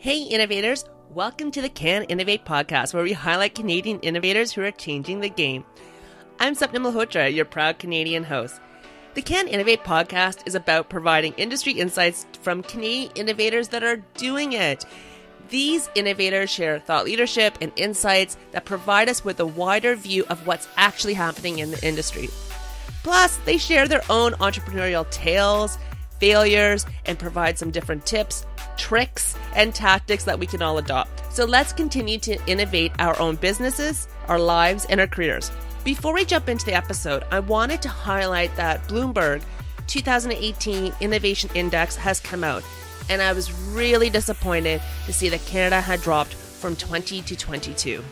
Hey innovators, welcome to the Can Innovate podcast, where we highlight Canadian innovators who are changing the game. I'm Sapna Malhotra, your proud Canadian host. The Can Innovate podcast is about providing industry insights from Canadian innovators that are doing it. These innovators share thought leadership and insights that provide us with a wider view of what's actually happening in the industry. Plus, they share their own entrepreneurial tales, failures, and provide some different tips, tricks, and tactics that we can all adopt. So let's continue to innovate our own businesses, our lives, and our careers. Before we jump into the episode, I wanted to highlight that Bloomberg 2018 Innovation Index has come out, and I was really disappointed to see that Canada had dropped from 20 to 22.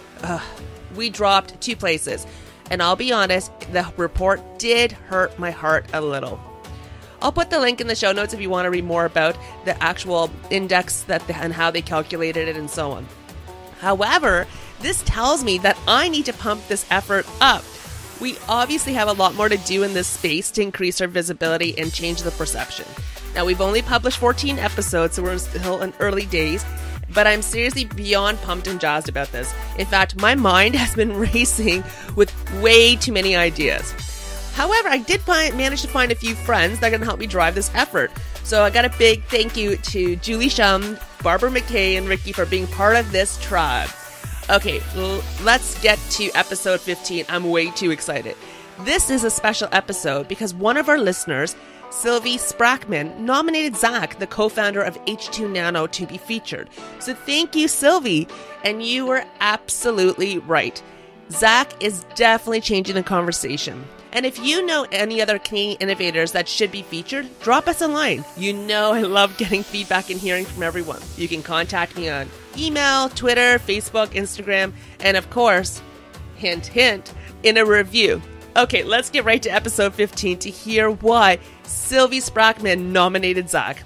We dropped 2 places, and I'll be honest, the report did hurt my heart a little. I'll put the link in the show notes if you want to read more about the actual index and how they calculated it and so on. However, this tells me that I need to pump this effort up. We obviously have a lot more to do in this space to increase our visibility and change the perception. Now, we've only published 14 episodes, so we're still in early days, but I'm seriously beyond pumped and jazzed about this. In fact, my mind has been racing with way too many ideas. However, I did manage to find a few friends that are going to help me drive this effort. So I got a big thank you to Julie Shum, Barbara McKay, and Ricky for being part of this tribe. Okay, let's get to episode 15. I'm way too excited. This is a special episode because one of our listeners, Sylvie Sprackman, nominated Zach, the co-founder of H2 Nano, to be featured. So thank you, Sylvie. And you were absolutely right. Zach is definitely changing the conversation. And if you know any other Canadian innovators that should be featured, drop us a line. You know I love getting feedback and hearing from everyone. You can contact me on email, Twitter, Facebook, Instagram, and of course, hint, hint, in a review. Okay, let's get right to episode 15 to hear why Sylvie Sprackman nominated Zach.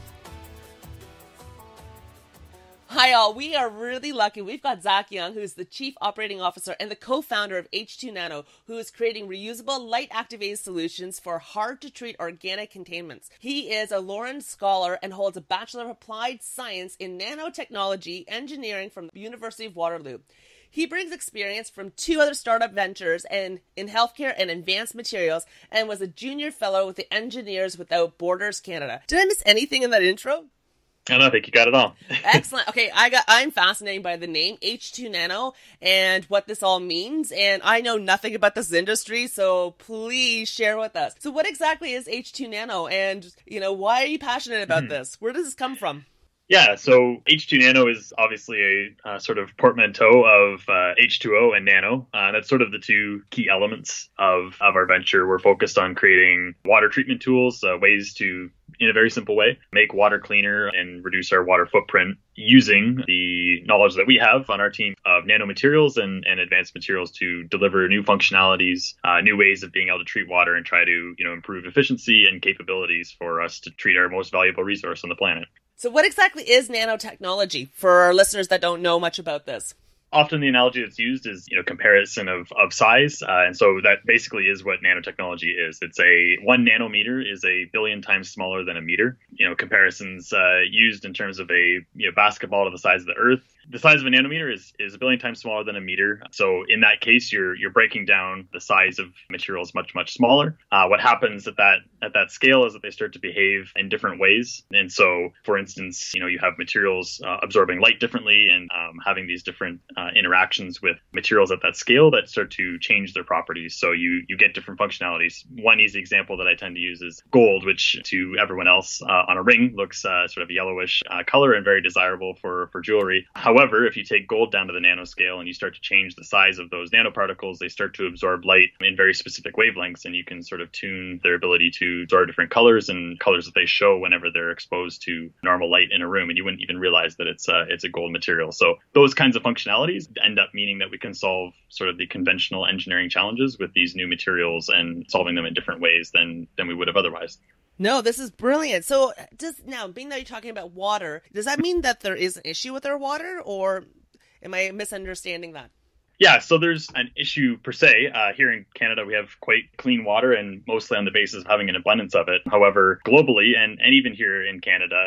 Hi all, we are really lucky. We've got Zach Young, who's the Chief Operating Officer and the co-founder of H2 Nano, who is creating reusable light-activated solutions for hard-to-treat organic contaminants. He is a Lawrence Scholar and holds a Bachelor of Applied Science in Nanotechnology Engineering from the University of Waterloo. He brings experience from 2 other startup ventures in healthcare and advanced materials and was a junior fellow with the Engineers Without Borders Canada. Did I miss anything in that intro? I don't think you got it all. Excellent. Okay, I'm fascinated by the name H2 Nano and what this all means, and I know nothing about this industry, so please share with us. So what exactly is H2 Nano, and why are you passionate about this? Where does this come from? Yeah, so H2 Nano is obviously a sort of portmanteau of H2O and nano. That's sort of the 2 key elements of our venture. We're focused on creating water treatment tools, ways to, in a very simple way, make water cleaner and reduce our water footprint using the knowledge that we have on our team of nanomaterials and advanced materials to deliver new functionalities, new ways of being able to treat water and try to improve efficiency and capabilities for us to treat our most valuable resource on the planet. So what exactly is nanotechnology for our listeners that don't know much about this? Often the analogy that's used is, comparison of size. And so that basically is what nanotechnology is. It's 1 nanometer is 1 billion times smaller than a meter. Comparisons used in terms of a basketball to the size of the Earth. The size of a nanometer is 1 billion times smaller than a meter. So in that case, you're breaking down the size of materials much, much smaller. What happens at that scale is that they start to behave in different ways. And so, for instance, you have materials absorbing light differently and having these different interactions with materials at that scale that start to change their properties. So you get different functionalities. One easy example that I tend to use is gold, which to everyone else on a ring looks sort of yellowish color and very desirable for jewelry. However, if you take gold down to the nanoscale and you start to change the size of those nanoparticles, they start to absorb light in very specific wavelengths, and you can sort of tune their ability to absorb different colors and colors that they show whenever they're exposed to normal light in a room, and you wouldn't even realize that it's a gold material. So those kinds of functionalities end up meaning that we can solve sort of the conventional engineering challenges with these new materials and solving them in different ways than we would have otherwise. No, this is brilliant. So now, being that you're talking about water, does that mean that there is an issue with our water, or am I misunderstanding that? Yeah, so there's an issue per se. Here in Canada, we have quite clean water and mostly on the basis of having an abundance of it. However, globally and even here in Canada,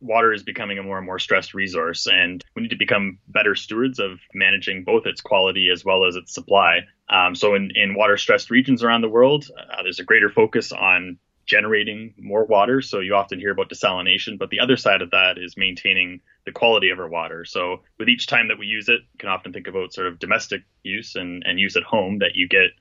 water is becoming a more and more stressed resource, and we need to become better stewards of managing both its quality as well as its supply. So in water-stressed regions around the world, there's a greater focus on generating more water. So you often hear about desalination, but the other side of that is maintaining the quality of our water. So with each time that we use it, you can often think about sort of domestic use and use at home that you get,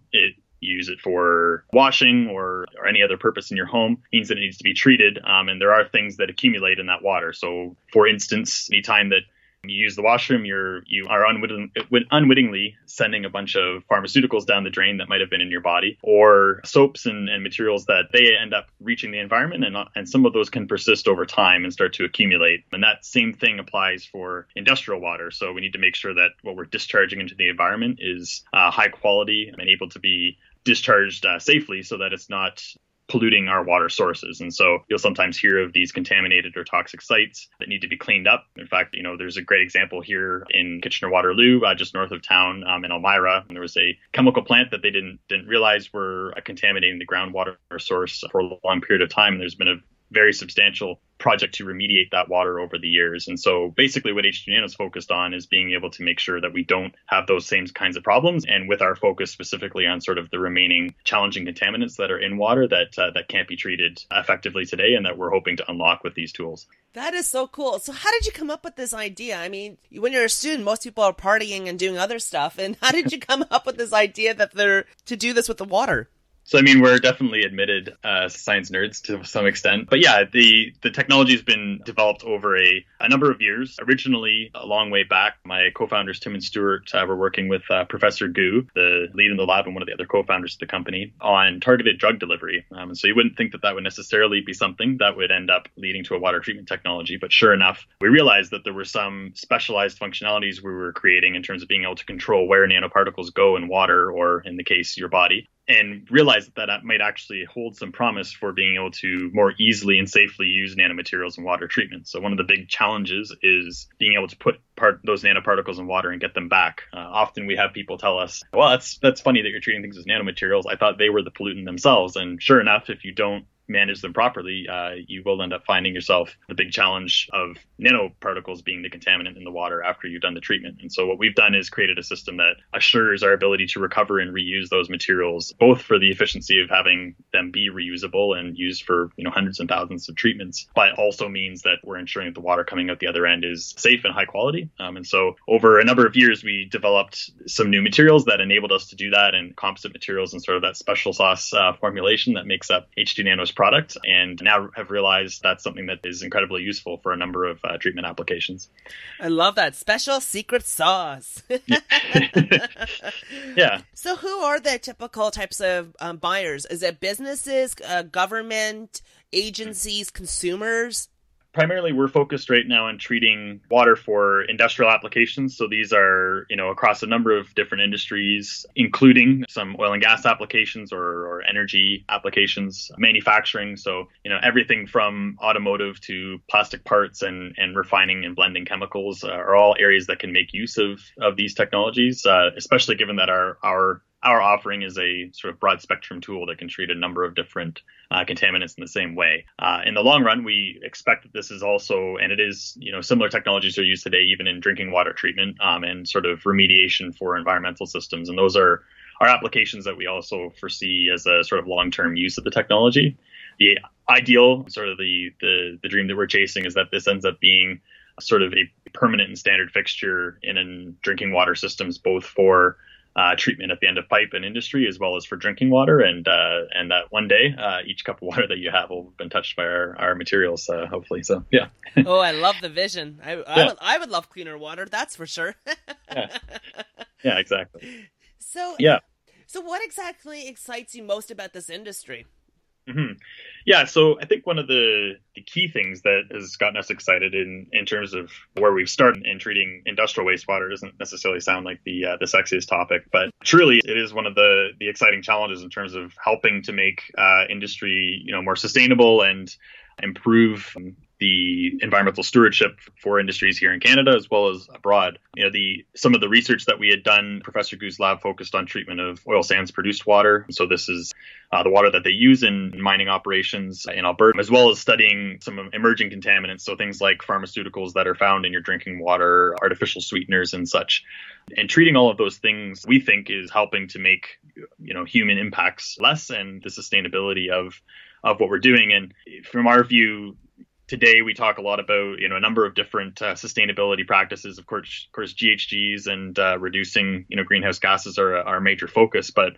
use it for washing or any other purpose in your home, means that it needs to be treated. And there are things that accumulate in that water. So for instance, anytime that you use the washroom, you are unwittingly sending a bunch of pharmaceuticals down the drain that might have been in your body, or soaps and materials that they end up reaching the environment, and some of those can persist over time and start to accumulate. And that same thing applies for industrial water. So we need to make sure that what we're discharging into the environment is high quality and able to be discharged safely, so that it's not polluting our water sources. And so you'll sometimes hear of these contaminated or toxic sites that need to be cleaned up. In fact, there's a great example here in Kitchener-Waterloo, just north of town, in Elmira. And there was a chemical plant that they didn't realize were contaminating the groundwater source for a long period of time. And there's been a very substantial project to remediate that water over the years. And so basically what H2 Nano is focused on is being able to make sure that we don't have those same kinds of problems, and with our focus specifically on sort of the remaining challenging contaminants that are in water that can't be treated effectively today, and that we're hoping to unlock with these tools. That is so cool. So how did you come up with this idea? I mean, when you're a student, most people are partying and doing other stuff. And how did you come up with this idea that they're to do this with the water? So, I mean, we're definitely admitted science nerds to some extent. But yeah, the technology has been developed over a number of years. Originally, a long way back, my co-founders, Tim and Stuart, were working with Professor Gu, the lead in the lab and one of the other co-founders of the company, on targeted drug delivery. And so you wouldn't think that would necessarily be something that would end up leading to a water treatment technology. But sure enough, we realized that there were some specialized functionalities we were creating in terms of being able to control where nanoparticles go in water, or in the case, your body, and realized that might actually hold some promise for being able to more easily and safely use nanomaterials in water treatment. So one of the big challenges is being able to put those nanoparticles in water and get them back. Often we have people tell us, well, that's funny that you're treating things as nanomaterials. I thought they were the pollutant themselves. And sure enough, if you don't manage them properly, you will end up finding yourself the big challenge of nanoparticles being the contaminant in the water after you've done the treatment. And so what we've done is created a system that assures our ability to recover and reuse those materials, both for the efficiency of having them be reusable and used for hundreds and thousands of treatments, but also means that we're ensuring that the water coming out the other end is safe and high quality. And so over a number of years, we developed some new materials that enabled us to do that, and composite materials and sort of that special sauce formulation that makes up H2 Nano's product, and now have realized that's something that is incredibly useful for a number of treatment applications. I love that special secret sauce. Yeah. So who are the typical types of buyers? Is it businesses, government, agencies, consumers? Primarily, we're focused right now on treating water for industrial applications. So these are, across a number of different industries, including some oil and gas applications or energy applications, manufacturing. So, everything from automotive to plastic parts and refining and blending chemicals are all areas that can make use of these technologies, especially given that our offering is a sort of broad spectrum tool that can treat a number of different contaminants in the same way. In the long run, we expect that this is also, and it is, similar technologies are used today, even in drinking water treatment and sort of remediation for environmental systems. And those are applications that we also foresee as a sort of long-term use of the technology. The ideal, sort of the dream that we're chasing, is that this ends up being sort of a permanent and standard fixture in drinking water systems, both for treatment at the end of pipe and industry, as well as for drinking water, and that one day each cup of water that you have will have been touched by our materials, hopefully. So yeah. Oh, I love the vision. I would love cleaner water, that's for sure. Yeah, exactly. So yeah. So what exactly excites you most about this industry? Mm-hmm. Yeah, so I think one of the key things that has gotten us excited in terms of where we've started in treating industrial wastewater doesn't necessarily sound like the sexiest topic, but truly it is one of the exciting challenges in terms of helping to make industry more sustainable and improve the environmental stewardship for industries here in Canada as well as abroad. Some of the research that we had done, Professor Gu's lab focused on treatment of oil sands produced water. So this is the water that they use in mining operations in Alberta, as well as studying some emerging contaminants. So things like pharmaceuticals that are found in your drinking water, artificial sweeteners and such. And treating all of those things, we think, is helping to make, human impacts less and the sustainability of what we're doing. And from our view, today we talk a lot about, a number of different sustainability practices. Of course, GHGs and reducing, greenhouse gases are our major focus. But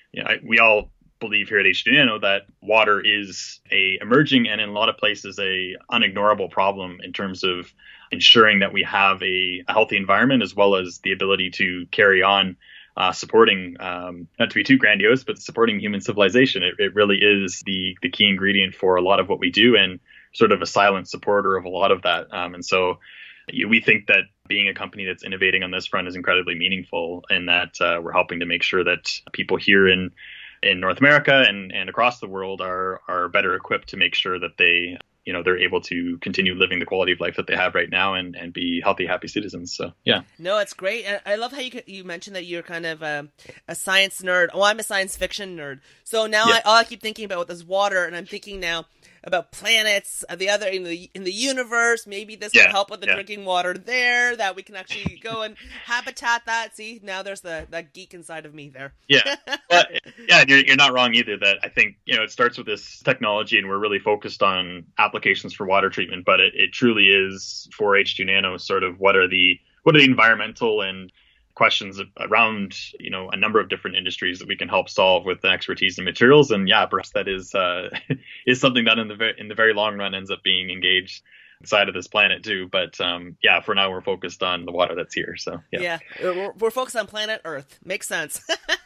we all believe here at H2 Nano that water is a emerging and in a lot of places a unignorable problem in terms of ensuring that we have a healthy environment as well as the ability to carry on supporting, not to be too grandiose, but supporting human civilization. It really is the key ingredient for a lot of what we do and sort of a silent supporter of a lot of that. And so we think that being a company that's innovating on this front is incredibly meaningful in that we're helping to make sure that people here in North America and across the world are better equipped to make sure that they're able to continue living the quality of life that they have right now and be healthy, happy citizens. So, yeah. No, it's great. And I love how you mentioned that you're kind of a science nerd. Well, I'm a science fiction nerd. So now all I keep thinking about is water, and I'm thinking now about planets, the other in the universe. Maybe this will help with the drinking water there, that we can actually go and habitat that. See, now there's that geek inside of me there. Yeah. But, you're not wrong either that I think, it starts with this technology and we're really focused on applications for water treatment, but it truly is for H2 Nano sort of what are the environmental and questions around, a number of different industries that we can help solve with the expertise and materials. And perhaps that is something that in the very long run ends up being engaged side of this planet too. But for now we're focused on the water that's here. So we're focused on planet Earth. Makes sense.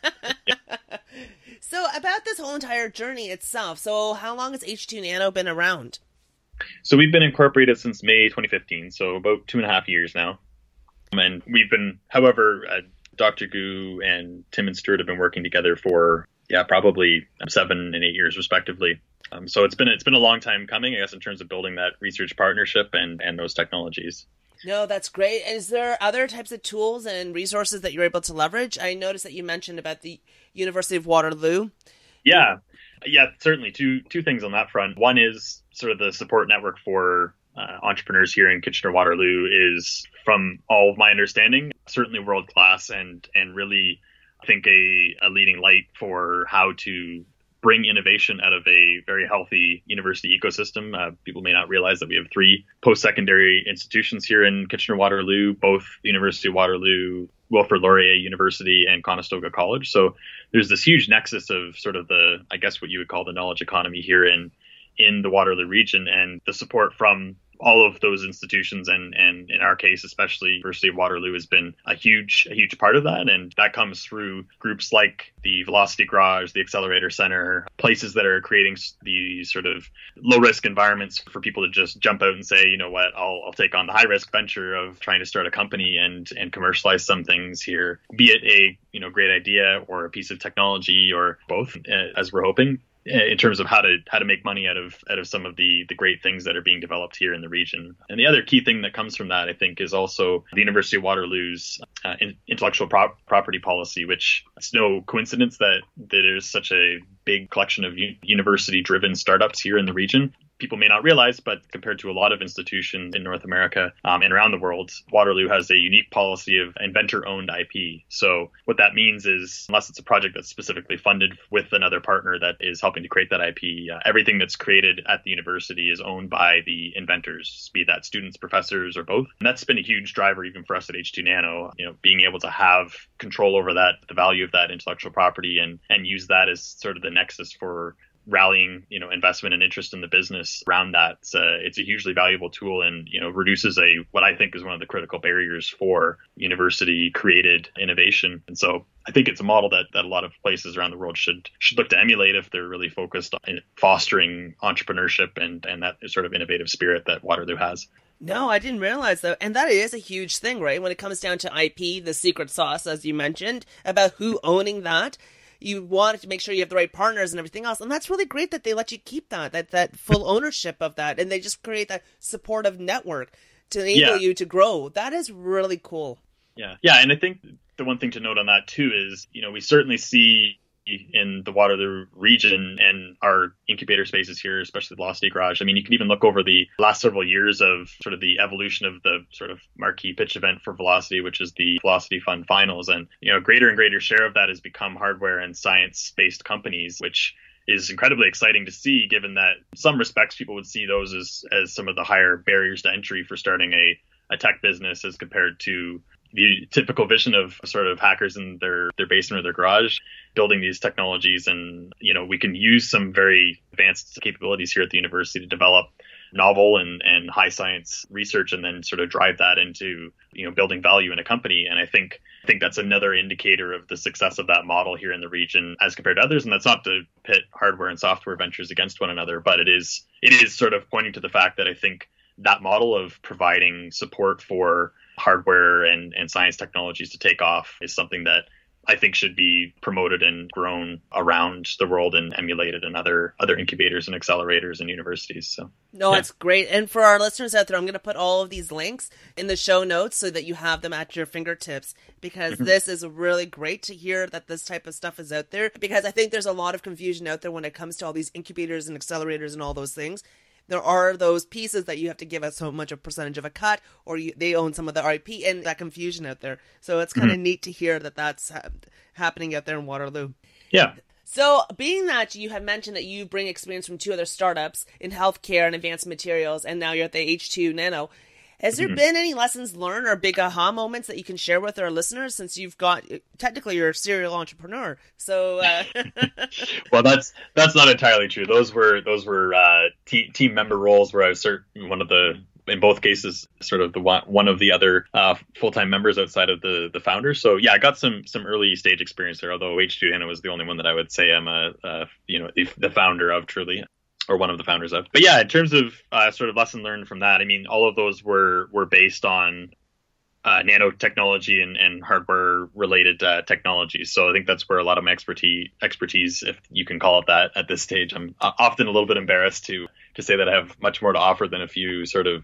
So about this whole entire journey itself. So how long has H2 Nano been around? So we've been incorporated since May 2015. So about 2.5 years now. And we've been, however, Dr. Gu and Tim and Stuart have been working together for, probably 7 and 8 years respectively. So it's been a long time coming, I guess, in terms of building that research partnership and those technologies. No, that's great. Is there other types of tools and resources that you're able to leverage? I noticed that you mentioned about the University of Waterloo. Yeah, certainly. Two things on that front. One is sort of the support network for entrepreneurs here in Kitchener-Waterloo is, from all of my understanding, certainly world-class and really, I think, a leading light for how to bring innovation out of a very healthy university ecosystem. People may not realize that we have 3 post-secondary institutions here in Kitchener-Waterloo, both the University of Waterloo, Wilfrid Laurier University, and Conestoga College. So there's this huge nexus of sort of I guess what you would call the knowledge economy here in the Waterloo region, and the support from all of those institutions and in our case, especially University of Waterloo, has been a huge part of that. And that comes through groups like the Velocity Garage, the Accelerator Center, places that are creating these sort of low risk environments for people to just jump out and say, you know what, I'll take on the high risk venture of trying to start a company and commercialize some things here, be it a great idea or a piece of technology or both, as we're hoping, in terms of how to make money out of some of the great things that are being developed here in the region. And the other key thing that comes from that, I think, is also the University of Waterloo's intellectual property policy, which it's no coincidence that there's such a big collection of university-driven startups here in the region. People may not realize, but compared to a lot of institutions in North America and around the world, Waterloo has a unique policy of inventor-owned IP. So what that means is, unless it's a project that's specifically funded with another partner that is helping to create that IP, everything that's created at the university is owned by the inventors, be that students, professors, or both. And that's been a huge driver even for us at H2 Nano, being able to have control over that, the value of that intellectual property, and use that as sort of the nexus for rallying, investment and interest in the business around that. It's a hugely valuable tool and, reduces what I think is one of the critical barriers for university created innovation. And so I think it's a model that a lot of places around the world should look to emulate if they're really focused on fostering entrepreneurship and that sort of innovative spirit that Waterloo has. No, I didn't realize that. And that is a huge thing, right? When it comes down to IP, the secret sauce, as you mentioned, about who owning that. you want to make sure you have the right partners and everything else. And that's really great that they let you keep that full ownership of that. And they just create that supportive network to enable you to grow. That is really cool. Yeah. Yeah. And I think the one thing to note on that too is, we certainly see in the Waterloo region and our incubator spaces here, especially the Velocity Garage. I mean, you can even look over the last several years of sort of the evolution of the sort of marquee pitch event for Velocity, which is the Velocity Fund Finals. And, a greater and greater share of that has become hardware and science-based companies, which is incredibly exciting to see, given that in some respects people would see those as some of the higher barriers to entry for starting a tech business as compared to the typical vision of sort of hackers in their basement or their garage building these technologies. And, we can use some very advanced capabilities here at the university to develop novel and high science research and then sort of drive that into, building value in a company. And I think that's another indicator of the success of that model here in the region as compared to others. And that's not to pit hardware and software ventures against one another, but it is sort of pointing to the fact that I think that model of providing support for hardware and science technologies to take off is something that I think should be promoted and grown around the world and emulated in other incubators and accelerators and universities. So It's great. And for our listeners out there, I'm going to put all of these links in the show notes so that you have them at your fingertips, because this is really great to hear that this type of stuff is out there, because I think there's a lot of confusion out there when it comes to all these incubators and accelerators and all those things. There are those pieces that you have to give us so much a percentage of a cut, or they own some of the IP, and that confusion out there. So it's kind of neat to hear that that's happening out there in Waterloo. Yeah. So being that you have mentioned that you bring experience from 2 other startups in healthcare and advanced materials, and now you're at the H2 Nano, has there been any lessons learned or big aha moments that you can share with our listeners, since technically you're a serial entrepreneur? So, well, that's not entirely true. Those were team member roles where I was in both cases, sort of one of the other full-time members outside of the founder. So yeah, I got some early stage experience there, although H2 Nano was the only one that I would say I'm the founder of, truly. Or one of the founders of. But yeah, in terms of sort of lesson learned from that, I mean, all of those were based on nanotechnology and hardware related technologies. So I think that's where a lot of my expertise, if you can call it that at this stage. I'm often a little bit embarrassed to say that I have much more to offer than a few sort of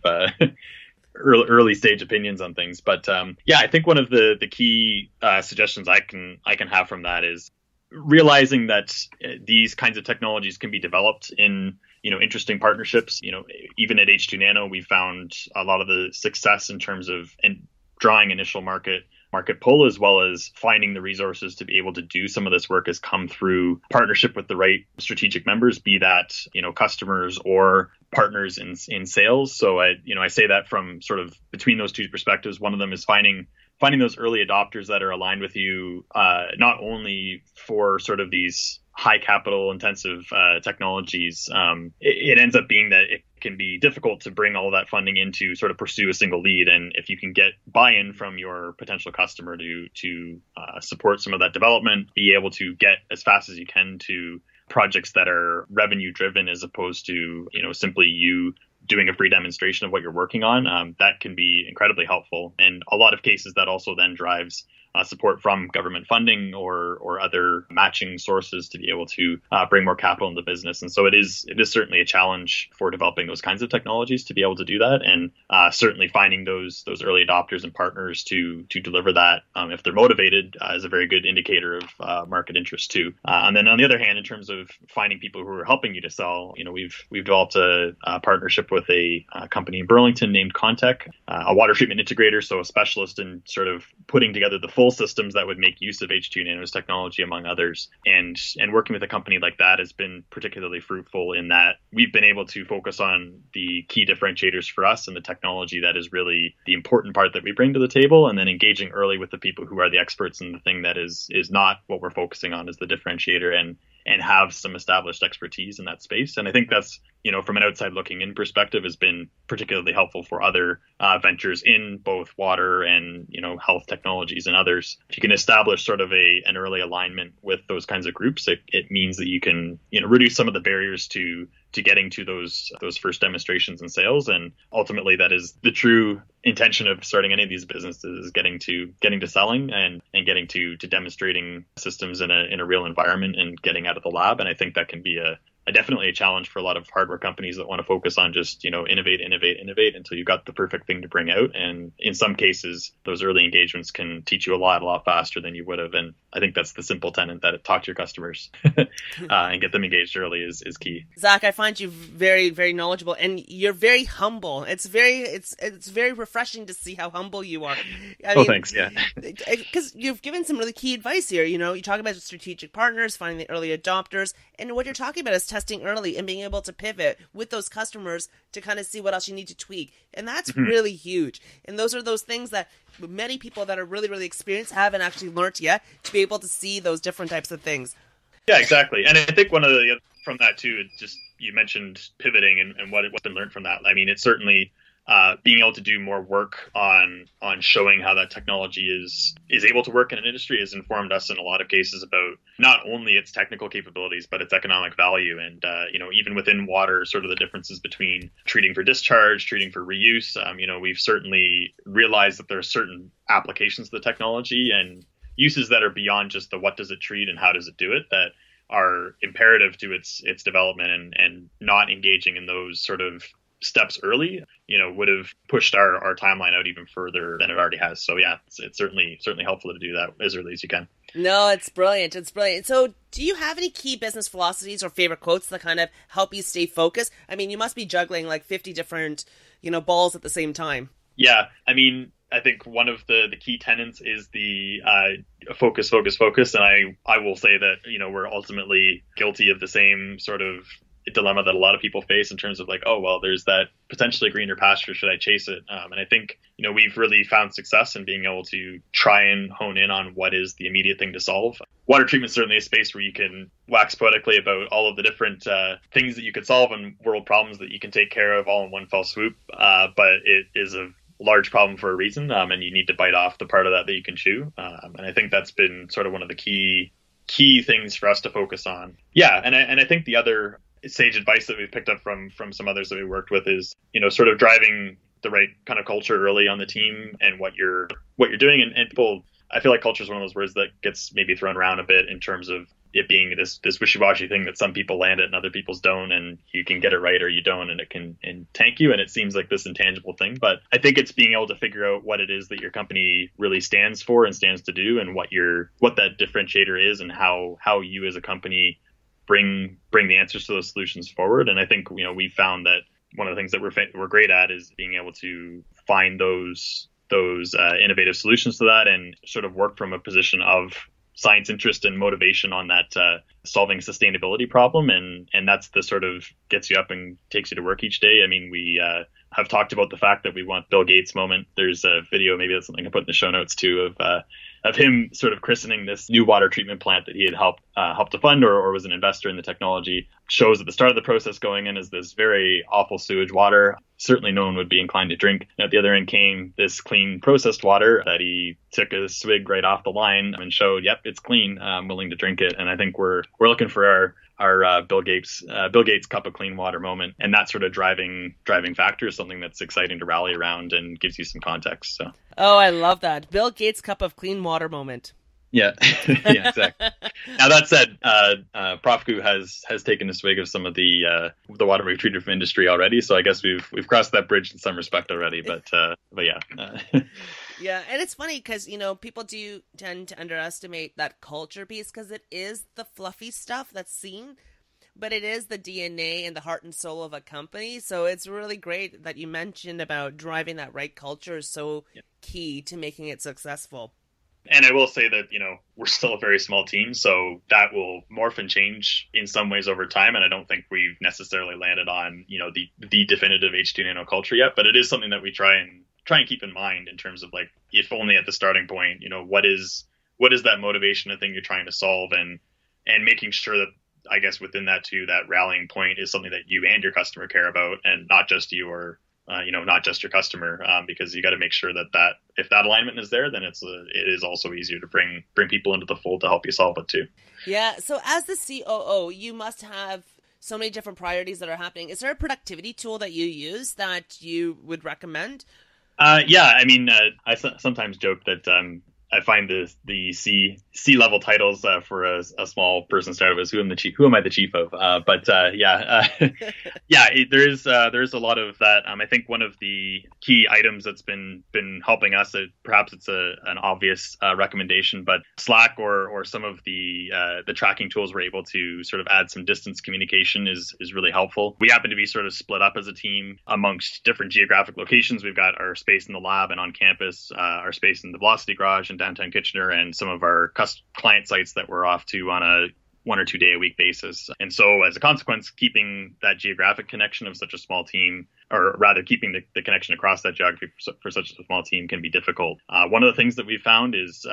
early stage opinions on things. But yeah, I think one of the key suggestions I can have from that is realizing that these kinds of technologies can be developed in, interesting partnerships. Even at H2 Nano, we found a lot of the success in terms of drawing initial market pull, as well as finding the resources to be able to do some of this work, has come through partnership with the right strategic members, be that, customers or partners in sales. So I say that from sort of between those two perspectives. One of them is finding those early adopters that are aligned with you, not only for sort of these high capital intensive technologies. It ends up being that it can be difficult to bring all of that funding in to sort of pursue a single lead. And if you can get buy-in from your potential customer to support some of that development, be able to get as fast as you can to projects that are revenue driven, as opposed to, simply you doing a free demonstration of what you're working on, that can be incredibly helpful. And a lot of cases that also then drives support from government funding or other matching sources to be able to bring more capital into the business. And so it is certainly a challenge for developing those kinds of technologies to be able to do that. And certainly finding those early adopters and partners to deliver that, if they're motivated, is a very good indicator of market interest too. And then on the other hand, in terms of finding people who are helping you to sell, we've developed a partnership with a company in Burlington named Contech, a water treatment integrator, so a specialist in sort of putting together the full systems that would make use of H2 Nano's technology, among others. And working with a company like that has been particularly fruitful in that we've been able to focus on the key differentiators for us and the technology that is really the important part that we bring to the table, and then engaging early with the people who are the experts in the thing that is not what we're focusing on as the differentiator, and have some established expertise in that space. And I think that's, from an outside looking in perspective, has been particularly helpful for other ventures in both water and, health technologies and others. If you can establish sort of an early alignment with those kinds of groups, it means that you can, reduce some of the barriers to getting to those first demonstrations and sales. And ultimately that is the true intention of starting any of these businesses, is getting to selling and getting to demonstrating systems in a real environment and getting out of the lab. And I think that can be definitely a challenge for a lot of hardware companies that want to focus on just, innovate until you've got the perfect thing to bring out. And in some cases, those early engagements can teach you a lot faster than you would have. And I think that's the simple tenet, that talk to your customers and get them engaged early is key. Zach, I find you very, very knowledgeable, and you're very humble. It's very refreshing to see how humble you are. I mean, thanks. Yeah. Because you've given some really key advice here. You talk about strategic partners, finding the early adopters, and what you're talking about is testing early and being able to pivot with those customers to kind of see what else you need to tweak. And that's really huge. And those are those things that many people that are really, really experienced haven't actually learned yet, to be able to see those different types of things. Yeah, exactly. And I think one of the, from that too, just you mentioned pivoting and what's been learned from that. I mean, it's certainly being able to do more work on showing how that technology is able to work in an industry has informed us in a lot of cases about not only its technical capabilities, but its economic value. And, even within water, sort of the differences between treating for discharge, treating for reuse. We've certainly realized that there are certain applications of the technology and uses that are beyond just the what does it treat and how does it do it, that are imperative to its development, and not engaging in those sort of steps early, would have pushed our timeline out even further than it already has. So yeah, it's certainly helpful to do that as early as you can. No, it's brilliant. It's brilliant. So do you have any key business philosophies or favorite quotes that kind of help you stay focused? I mean, you must be juggling like 50 different, balls at the same time. Yeah. I mean, I think one of the key tenets is the focus. And I will say that, we're ultimately guilty of the same sort of dilemma that a lot of people face in terms of like, oh, well, there's that potentially greener pasture. Should I chase it? And I think, we've really found success in being able to try and hone in on what is the immediate thing to solve. Water treatment is certainly a space where you can wax poetically about all of the different things that you could solve and world problems that you can take care of all in one fell swoop. But it is a large problem for a reason, and you need to bite off the part of that you can chew. And I think that's been sort of one of the key things for us to focus on. Yeah, and I think the other sage advice that we've picked up from some others that we worked with is, sort of driving the right kind of culture early on the team and what you're doing. And people, I feel like culture is one of those words that gets maybe thrown around a bit in terms of it being this wishy-washy thing that some people land it and other people's don't, and you can get it right or you don't, and it can tank you, and it seems like this intangible thing. But I think it's being able to figure out what it is that your company really stands for and stands to do, and what that differentiator is, and how you as a company bring the answers to those solutions forward. And I think we found that one of the things that we're great at is being able to find those innovative solutions to that, and sort of work from a position of science interest and motivation on that solving sustainability problem, and that's the sort of gets you up and takes you to work each day. I mean, we have talked about the fact that we want Bill Gates moment. There's a video, maybe that's something I put in the show notes too, of him sort of christening this new water treatment plant that he had helped to fund or was an investor in the technology. Shows at the start of the process going in as this very awful sewage water, certainly no one would be inclined to drink. And at the other end came this clean processed water that he took a swig right off the line and showed, yep, it's clean. I'm willing to drink it. And I think we're looking for our Bill Gates cup of clean water moment, and that sort of driving factor is something that's exciting to rally around and gives you some context. So. Oh, I love that. Bill Gates cup of clean water moment. Yeah, yeah, exactly. Now that said, Profku has taken a swig of some of the water we've treated from industry already, so I guess we've crossed that bridge in some respect already. But yeah. Yeah, and it's funny because, people do tend to underestimate that culture piece, because it is the fluffy stuff that's seen, but it is the DNA and the heart and soul of a company. So it's really great that you mentioned about driving that right culture is so key to making it successful. And I will say that, we're still a very small team, so that will morph and change in some ways over time. And I don't think we've necessarily landed on, the definitive H2 Nano culture yet, but it is something that we try and keep in mind in terms of like, if only at the starting point, what is that motivation, the thing you're trying to solve, and making sure that, I guess within that too, that rallying point is something that you and your customer care about, and not just your not just your customer, because you got to make sure that if that alignment is there, then it is also easier to bring people into the fold to help you solve it too. Yeah. So as the COO, you must have so many different priorities that are happening. Is there a productivity tool that you use that you would recommend? Yeah, I mean, I sometimes joke that I find the C level titles for a small person startup is who am I the chief of? There is a lot of that. I think one of the key items that's been helping us, perhaps it's an obvious recommendation, but Slack or some of the tracking tools we're able to sort of add some distance communication is really helpful. We happen to be sort of split up as a team amongst different geographic locations. We've got our space in the lab and on campus, our space in the Velocity Garage in downtown Kitchener, and some of our client sites that we're off to on a 1 or 2 day a week basis. And so as a consequence, keeping that geographic connection of such a small team, or rather keeping the connection across that geography for such a small team can be difficult. One of the things that we've found is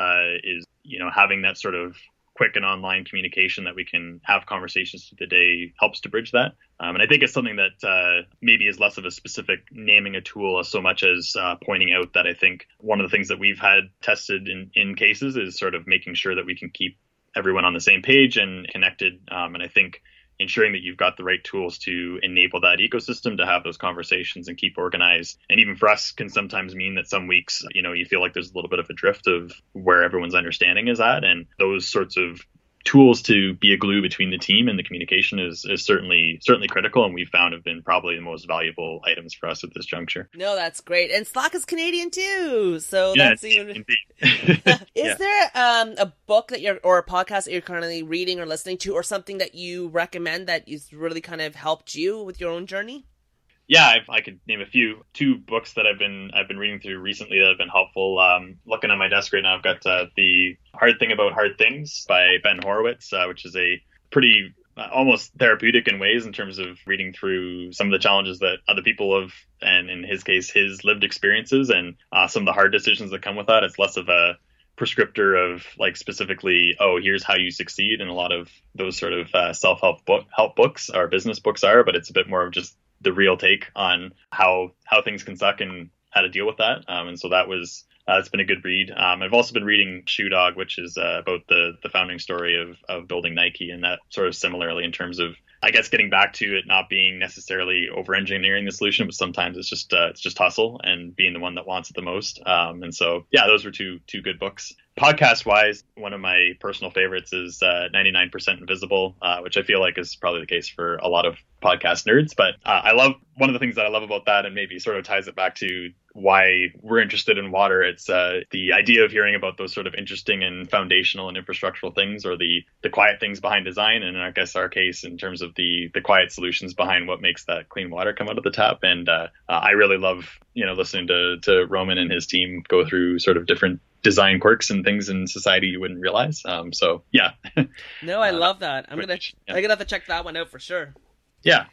having that sort of quick and online communication that we can have conversations through the day helps to bridge that. And I think it's something that maybe is less of a specific naming a tool as so much as pointing out that I think one of the things that we've had tested in cases is sort of making sure that we can keep everyone on the same page and connected. And I think ensuring that you've got the right tools to enable that ecosystem to have those conversations and keep organized. And even for us can sometimes mean that some weeks, you feel like there's a little bit of a drift of where everyone's understanding is at. And those sorts of tools to be a glue between the team and the communication is certainly critical, and we've found have been probably the most valuable items for us at this juncture. No, that's great. And Slack is Canadian too, so yeah, that's even. Indeed. Is there a book or a podcast that you're currently reading or listening to, or something that you recommend that has really kind of helped you with your own journey? Yeah, I could name a few. 2 books that I've been reading through recently that have been helpful. Looking at my desk right now, I've got The Hard Thing About Hard Things by Ben Horowitz, which is a pretty almost therapeutic in ways in terms of reading through some of the challenges that other people have, and in his case, his lived experiences and some of the hard decisions that come with that. It's less of a prescriptor of like specifically, here's how you succeed, and a lot of those sort of self-help books or business books are, but it's a bit more of just the real take on how things can suck and how to deal with that. And so it's been a good read. I've also been reading Shoe Dog, which is about the founding story of building Nike, and that sort of similarly in terms of, I guess, getting back to it not being necessarily over engineering the solution, but sometimes it's just hustle and being the one that wants it the most. And so, yeah, those were two good books. Podcast wise, one of my personal favorites is 99% Invisible, which I feel like is probably the case for a lot of podcast nerds. But one of the things that I love about that, and maybe sort of ties it back to why we're interested in water. It's the idea of hearing about those sort of interesting and foundational and infrastructural things, or the quiet things behind design. And I guess our case in terms of the quiet solutions behind what makes that clean water come out of the tap. And I really love, listening to Roman and his team go through sort of different design quirks and things in society you wouldn't realize. So yeah. No, I love that. I'm gonna have to check that one out for sure. Yeah.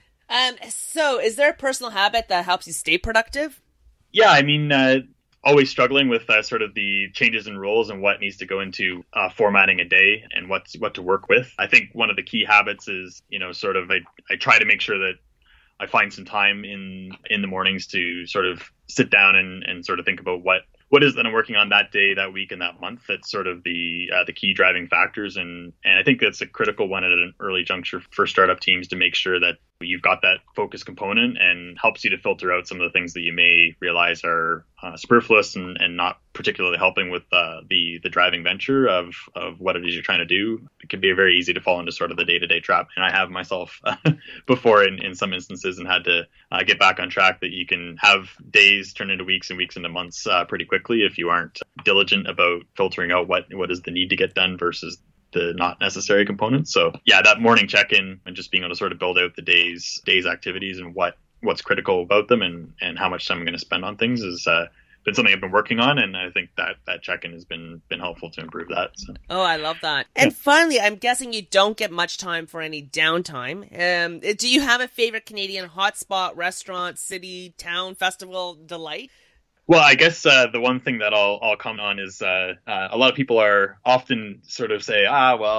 So is there a personal habit that helps you stay productive? Yeah, I mean, always struggling with sort of the changes in roles and what needs to go into formatting a day and what to work with. I think one of the key habits is, sort of I try to make sure that I find some time in the mornings to sort of sit down and sort of think about what is that I'm working on that day, that week, and that month. That's sort of the key driving factors. And I think that's a critical one at an early juncture for startup teams, to make sure that you've got that focus component, and helps you to filter out some of the things that you may realize are superfluous and not particularly helping with the driving venture of what it is you're trying to do. It can be very easy to fall into sort of the day-to-day trap. And I have myself before in some instances, and had to get back on track, that you can have days turn into weeks and weeks into months pretty quickly if you aren't diligent about filtering out what is the need to get done versus the not necessary components. So yeah, that morning check-in and just being able to sort of build out the day's activities and what's critical about them and how much time I'm going to spend on things is been something I've been working on, and I think that check-in has been helpful to improve that. So. Oh, I love that. And finally, I'm guessing you don't get much time for any downtime. Do you have a favorite Canadian hotspot, restaurant, city, town, festival, delight? Well, I guess the one thing that I'll comment on is a lot of people are often sort of say,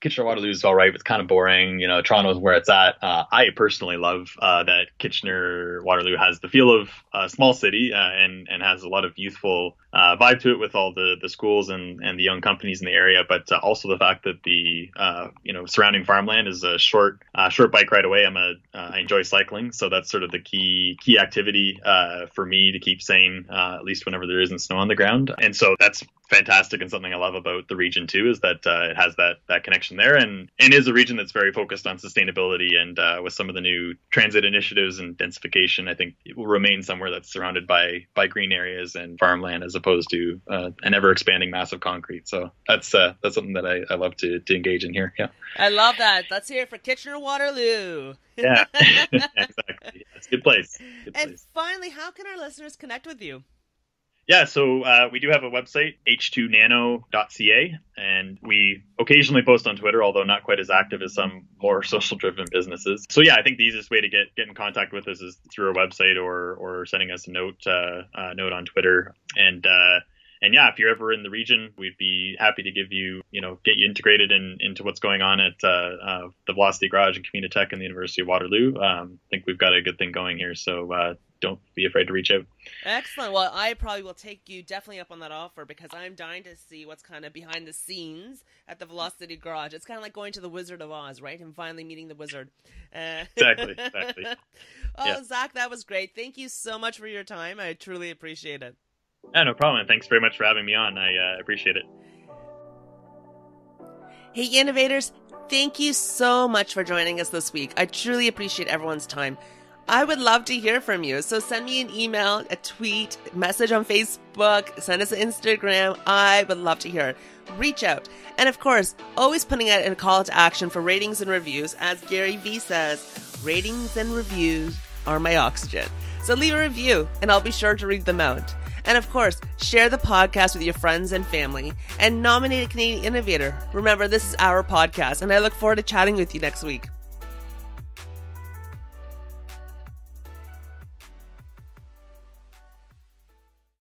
Kitchener-Waterloo is all right. It's kind of boring. Toronto's where it's at. I personally love that Kitchener-Waterloo has the feel of a small city and has a lot of youthful vibe to it with all the schools and the young companies in the area, but also the fact that the surrounding farmland is a short bike ride away. I enjoy cycling, so that's sort of the key activity for me to keep sane, at least whenever there isn't snow on the ground. And so that's fantastic, and something I love about the region too is that it has that connection there, and is a region that's very focused on sustainability, and with some of the new transit initiatives and densification, I think it will remain somewhere that's surrounded by green areas and farmland as opposed to an ever expanding mass of concrete. So that's something that I love to engage in here. Yeah, I love that. Let's hear it for Kitchener-Waterloo. Yeah, exactly. Yeah, it's a good place. And finally, how can our listeners connect with you? Yeah, so we do have a website, h2nano.ca, and we occasionally post on Twitter, although not quite as active as some more social-driven businesses. So yeah, I think the easiest way to get in contact with us is through our website or sending us a note on Twitter. And yeah, if you're ever in the region, we'd be happy to get you integrated into what's going on at the Velocity Garage and Communitech and the University of Waterloo. I think we've got a good thing going here, so don't be afraid to reach out. Excellent. Well, I probably will take you definitely up on that offer, because I'm dying to see what's kind of behind the scenes at the Velocity Garage. It's kind of like going to the Wizard of Oz, right? And finally meeting the wizard. Exactly. Oh, Yeah. Zach, that was great. Thank you so much for your time. I truly appreciate it. Yeah, no problem. And thanks very much for having me on. I appreciate it. Hey, innovators, thank you so much for joining us this week. I truly appreciate everyone's time. I would love to hear from you. So send me an email, a tweet, message on Facebook, send us an Instagram. I would love to hear it. Reach out. And of course, always putting out a call to action for ratings and reviews. As Gary Vee says, ratings and reviews are my oxygen. So leave a review and I'll be sure to read them out. And of course, share the podcast with your friends and family and nominate a Canadian innovator. Remember, this is our podcast and I look forward to chatting with you next week.